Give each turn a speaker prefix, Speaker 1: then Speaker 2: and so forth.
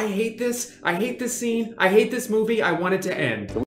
Speaker 1: hate this scene, I hate this movie, I want it to end.